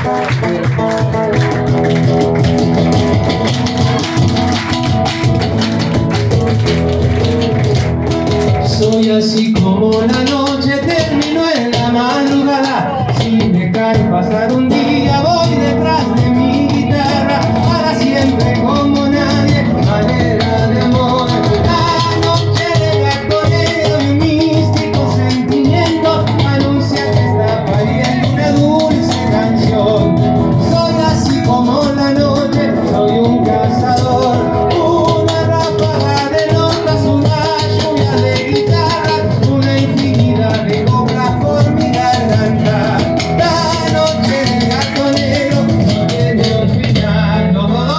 Soy así como la noche terminó en la madrugada. Si me cae pasar un día, voy detrás de mi guitarra. Para siempre como nadie, manera de amor. La noche de gatonero y un místico sentimiento anuncia que está pariendo una dulce canción. Soy así como la noche, soy un cazador. Una ráfaga de notas, una lluvia de guitarra, una infinidad de coplas por mi garganta. La noche del gatonero viene al final.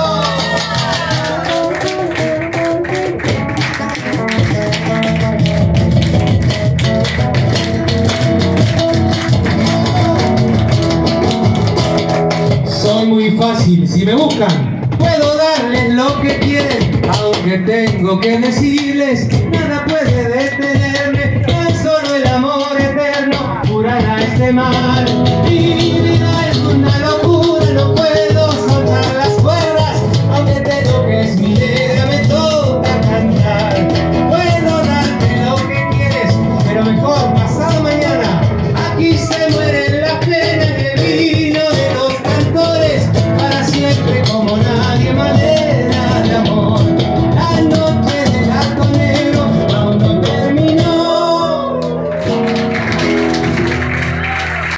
Soy muy fácil, si me buscan puedo darles lo que quieren, aunque tengo que decirles nada puede detenerme, tan solo el amor eterno curará este mal.